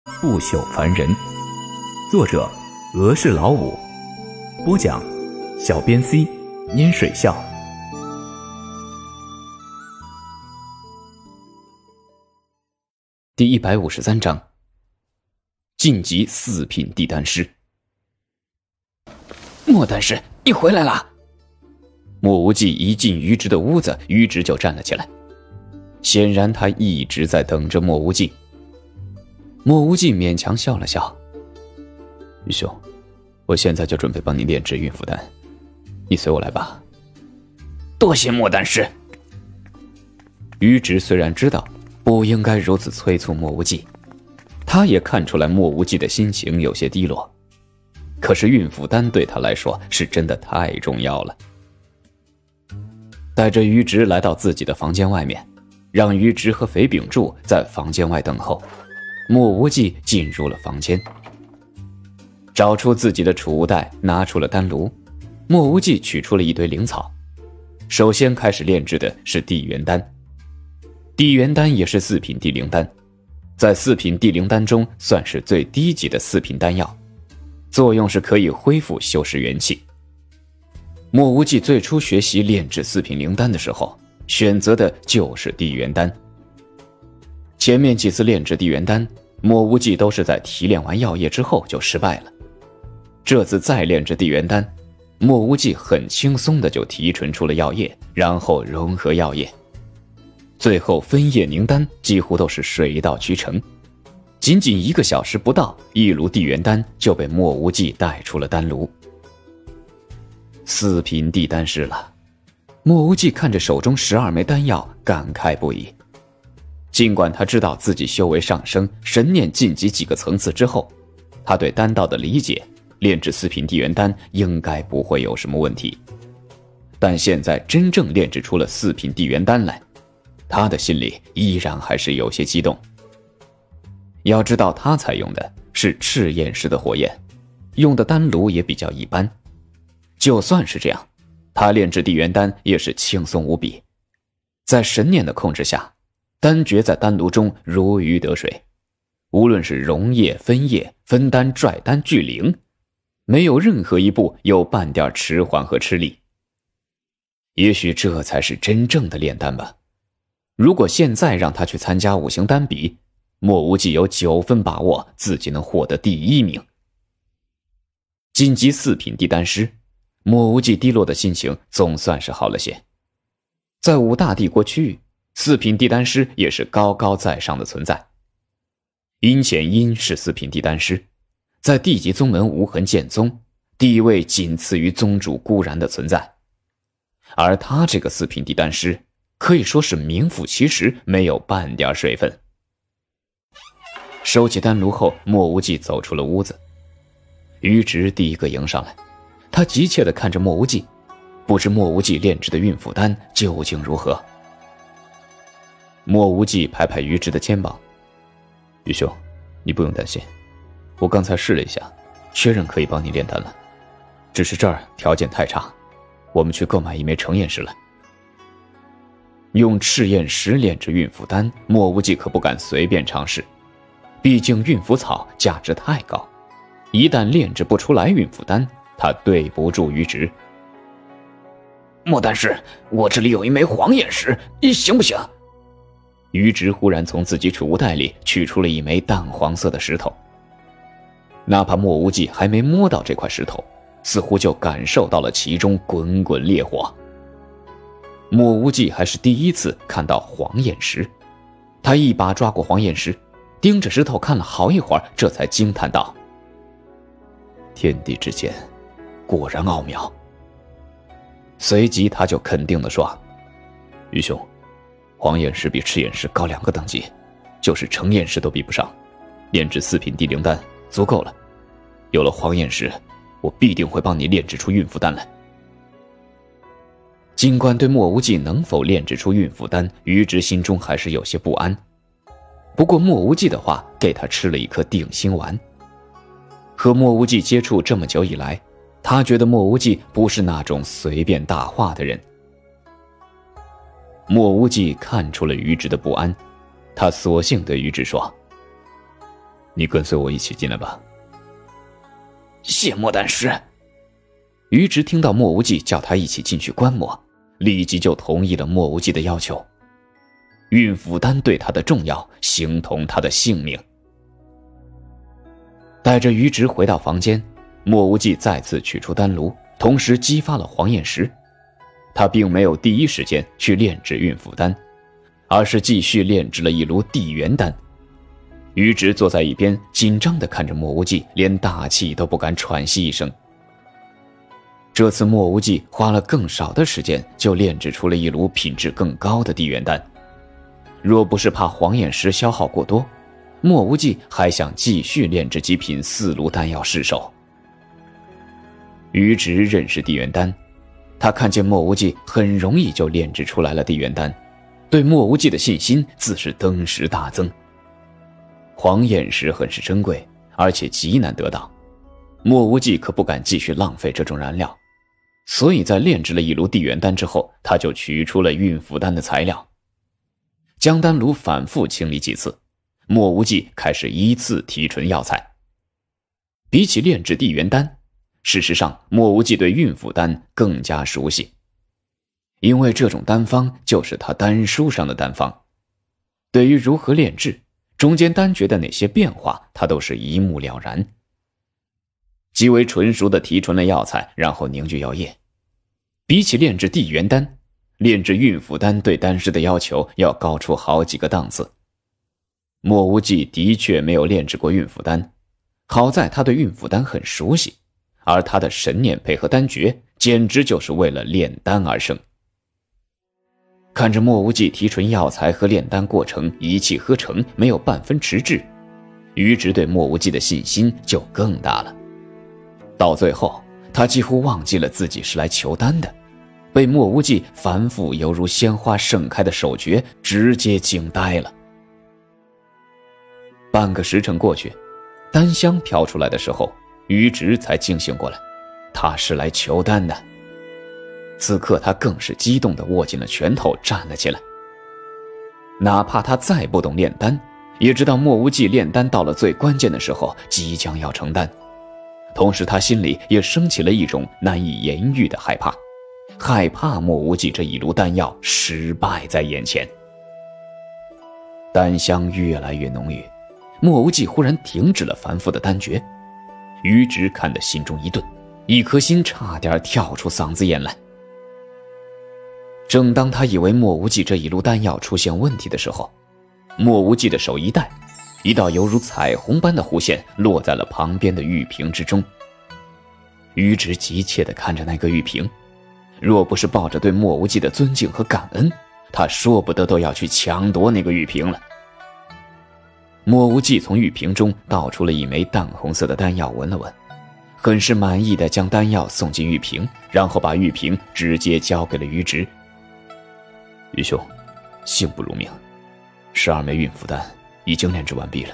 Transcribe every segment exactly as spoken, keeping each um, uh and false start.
不朽凡人。作者俄氏老五，播讲小编 C 拈水笑。 第一百五十三章，晋级四品地丹师。莫丹师，你回来了！莫无忌一进于直的屋子，于直就站了起来，显然他一直在等着莫无忌。莫无忌勉强笑了笑：“于兄，我现在就准备帮你炼制孕妇丹，你随我来吧。”多谢莫丹师。于直虽然知道不应该如此催促莫无忌，他也看出来莫无忌的心情有些低落，可是孕妇丹对他来说是真的太重要了。带着于直来到自己的房间外面，让于直和肥秉柱在房间外等候。莫无忌进入了房间，找出自己的储物袋，拿出了丹炉。莫无忌取出了一堆灵草，首先开始炼制的是地元丹。地元丹也是四品地灵丹，在四品地灵丹中算是最低级的四品丹药，作用是可以恢复修饰元气。莫无忌最初学习炼制四品灵丹的时候，选择的就是地元丹。前面几次炼制地元丹，莫无忌都是在提炼完药液之后就失败了。这次再炼制地元丹，莫无忌很轻松的就提纯出了药液，然后融合药液，最后分液凝丹几乎都是水到渠成。仅仅一个小时不到，一炉地元丹就被莫无忌带出了丹炉。四品地丹师了，莫无忌看着手中十二枚丹药，感慨不已。尽管他知道自己修为上升，神念晋级几个层次之后，他对丹道的理解，炼制四品地元丹应该不会有什么问题，但现在真正炼制出了四品地元丹来，他的心里依然还是有些激动。要知道他采用的是赤焰石的火焰，用的丹炉也比较一般，就算是这样，他炼制地元丹也是轻松无比。在神念的控制下，丹诀在丹炉中如鱼得水，无论是溶液、分液、分丹、拽丹、聚灵，没有任何一步有半点迟缓和吃力。也许这才是真正的炼丹吧。如果现在让他去参加五行丹比，莫无忌有九分把握自己能获得第一名。晋级四品地丹师，莫无忌低落的心情总算是好了些。在五大帝国区域，四品地丹师也是高高在上的存在。殷潜因是四品地丹师，在地级宗门无痕剑宗，地位仅次于宗主孤然的存在。而他这个四品地丹师，可以说是名副其实，没有半点水分。收起丹炉后，莫无忌走出了屋子。于直第一个迎上来，他急切地看着莫无忌，不知莫无忌炼制的孕妇丹究竟如何。莫无忌拍拍于直的肩膀：“于兄，你不用担心，我刚才试了一下，确认可以帮你炼丹了。只是这儿条件太差，我们去购买一枚成焰石来。”用赤焰石炼制孕妇丹，莫无忌可不敢随便尝试，毕竟孕妇草价值太高，一旦炼制不出来孕妇丹，他对不住于直。莫丹师，我这里有一枚黄焰石，行不行？于直忽然从自己储物袋里取出了一枚淡黄色的石头，哪怕莫无忌还没摸到这块石头，似乎就感受到了其中滚滚烈火。莫无忌还是第一次看到黄焰石，他一把抓过黄焰石，盯着石头看了好一会儿，这才惊叹道：“天地之间，果然奥妙。”随即他就肯定地说：“于兄，黄焰石比赤焰石高两个等级，就是成焰石都比不上，炼制四品地灵丹足够了。有了黄焰石，我必定会帮你炼制出孕妇丹来。”尽管对莫无忌能否炼制出孕妇丹，于直心中还是有些不安，不过莫无忌的话给他吃了一颗定心丸。和莫无忌接触这么久以来，他觉得莫无忌不是那种随便大话的人。莫无忌看出了于直的不安，他索性对于直说：“ 你跟随我一起进来吧。 谢莫丹师。于直听到莫无忌叫他一起进去观摩，立即就同意了莫无忌的要求。孕妇丹对他的重要，形同他的性命。带着于直回到房间，莫无忌再次取出丹炉，同时激发了黄焰石。他并没有第一时间去炼制孕妇丹，而是继续炼制了一炉地元丹。于直坐在一边，紧张地看着莫无忌，连大气都不敢喘息一声。这次莫无忌花了更少的时间，就炼制出了一炉品质更高的地元丹。若不是怕黄焰石消耗过多，莫无忌还想继续炼制几品四炉丹药试手。于直认识地元丹，他看见莫无忌很容易就炼制出来了地元丹，对莫无忌的信心自是登时大增。黄焰石很是珍贵，而且极难得到，莫无忌可不敢继续浪费这种燃料，所以在炼制了一炉地元丹之后，他就取出了孕妇丹的材料。将丹炉反复清理几次，莫无忌开始依次提纯药材。比起炼制地元丹，事实上莫无忌对孕妇丹更加熟悉，因为这种丹方就是他丹书上的丹方。对于如何炼制，中间丹诀的哪些变化，他都是一目了然。极为纯熟的提纯了药材，然后凝聚药液。比起炼制地元丹，炼制孕妇丹对丹师的要求要高出好几个档次。莫无忌的确没有炼制过孕妇丹，好在他对孕妇丹很熟悉，而他的神念配合丹诀，简直就是为了炼丹而生。看着莫无忌提纯药材和炼丹过程一气呵成，没有半分迟滞，于直对莫无忌的信心就更大了。到最后，他几乎忘记了自己是来求丹的，被莫无忌繁复犹如鲜花盛开的手诀直接惊呆了。半个时辰过去，丹香飘出来的时候，于直才惊醒过来，他是来求丹的。此刻他更是激动地握紧了拳头，站了起来。哪怕他再不懂炼丹，也知道莫无忌炼丹到了最关键的时候即将要成丹，同时他心里也升起了一种难以言喻的害怕，害怕莫无忌这一炉丹药失败在眼前。丹香越来越浓郁，莫无忌忽然停止了繁复的丹诀。于直看得心中一顿，一颗心差点跳出嗓子眼来。正当他以为莫无忌这一炉丹药出现问题的时候，莫无忌的手一带，一道犹如彩虹般的弧线落在了旁边的玉瓶之中。于直急切地看着那个玉瓶，若不是抱着对莫无忌的尊敬和感恩，他说不得都要去抢夺那个玉瓶了。莫无忌从玉瓶中倒出了一枚淡红色的丹药，闻了闻，很是满意地将丹药送进玉瓶，然后把玉瓶直接交给了于直。于兄，幸不如命，十二枚孕妇丹已经炼制完毕了。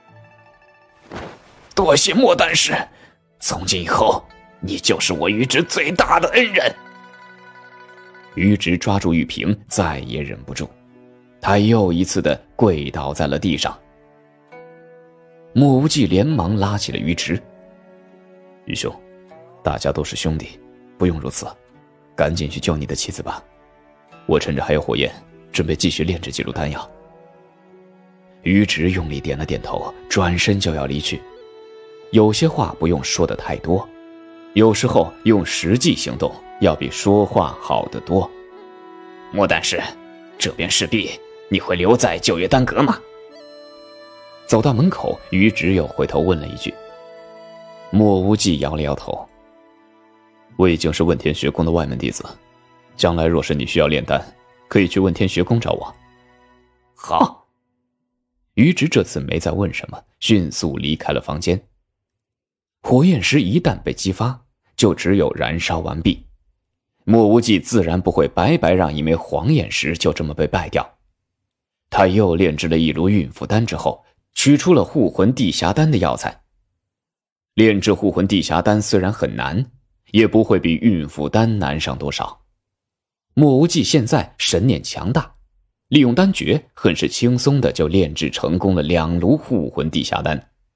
多谢莫丹师，从今以后，你就是我于直最大的恩人。于直抓住玉瓶，再也忍不住，他又一次的跪倒在了地上。莫无忌连忙拉起了于直。于兄，大家都是兄弟，不用如此，赶紧去救你的妻子吧。我趁着还有火焰，准备继续炼制几炉丹药。于直用力点了点头，转身就要离去。有些话不用说的太多，有时候用实际行动要比说话好得多。莫丹师，这边势必你会留在九月丹阁吗？走到门口，于直又回头问了一句。莫无忌摇了摇头。我已经是问天学宫的外门弟子，将来若是你需要炼丹，可以去问天学宫找我。好。于直这次没再问什么，迅速离开了房间。火焰石一旦被激发，就只有燃烧完毕。莫无忌自然不会白白让一枚黄焰石就这么被败掉。他又炼制了一炉孕妇丹之后，取出了护魂地匣丹的药材。炼制护魂地匣丹虽然很难，也不会比孕妇丹难上多少。莫无忌现在神念强大，利用丹诀很是轻松的就炼制成功了两炉护魂地匣丹，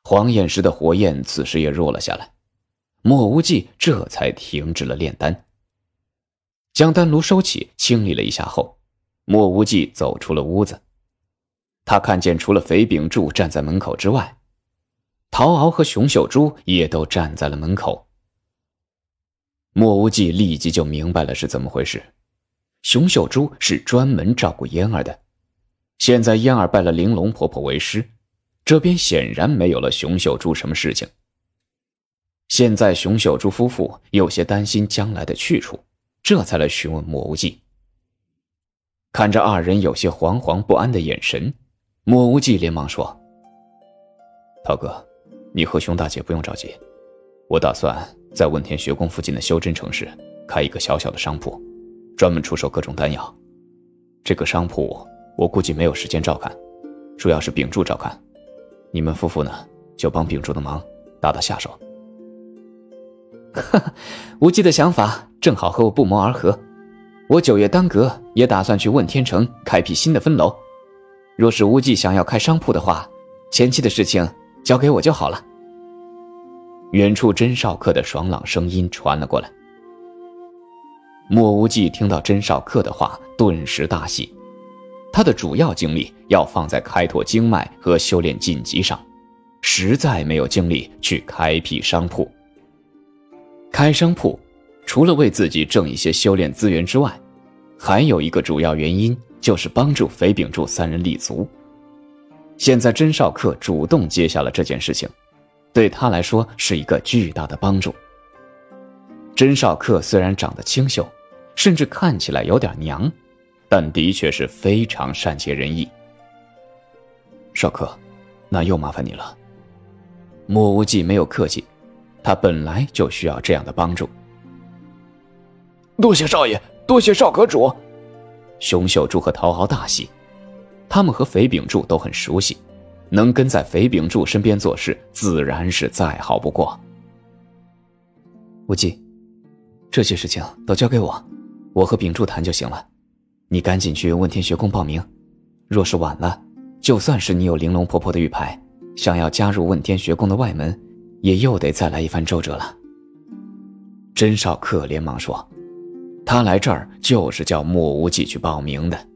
黄焰石的火焰此时也弱了下来，莫无忌这才停止了炼丹。将丹炉收起，清理了一下后，莫无忌走出了屋子。他看见除了肥秉柱站在门口之外，陶敖和熊秀珠也都站在了门口。莫无忌立即就明白了是怎么回事。熊秀珠是专门照顾嫣儿的，现在嫣儿拜了玲珑婆婆为师，这边显然没有了熊秀珠什么事情。现在熊秀珠夫妇有些担心将来的去处，这才来询问莫无忌。看着二人有些惶惶不安的眼神，莫无忌连忙说：涛哥，你和熊大姐不用着急，我打算在问天学宫附近的修真城市开一个小小的商铺，专门出售各种丹药。这个商铺我估计没有时间照看，主要是秉柱照看，你们夫妇呢就帮秉柱的忙，打打下手。哈哈，无忌的想法正好和我不谋而合。我九月当阁也打算去问天城开辟新的分楼，若是无忌想要开商铺的话，前期的事情交给我就好了。远处甄少客的爽朗声音传了过来。莫无忌听到甄少客的话，顿时大喜。他的主要精力要放在开拓经脉和修炼晋级上，实在没有精力去开辟商铺。开商铺除了为自己挣一些修炼资源之外，还有一个主要原因就是帮助肥秉柱三人立足。现在甄少客主动接下了这件事情，对他来说是一个巨大的帮助。甄少客虽然长得清秀，甚至看起来有点娘，但的确是非常善解人意。少客，那又麻烦你了。莫无忌没有客气，他本来就需要这样的帮助。 多谢少爷，多谢少阁主。 熊秀珠和陶敖大喜，他们和肥秉柱都很熟悉，能跟在肥秉柱身边做事，自然是再好不过。无忌，这些事情都交给我，我和秉柱谈就行了。你赶紧去问天学宫报名，若是晚了，就算是你有玲珑婆婆的玉牌，想要加入问天学宫的外门，也又得再来一番周折了。甄少客连忙说，他来这儿就是叫莫无忌去报名的。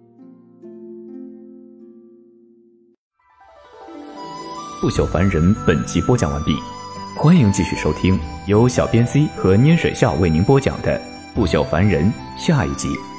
不朽凡人本集播讲完毕，欢迎继续收听由小编 C 和拈水笑为您播讲的不朽凡人下一集。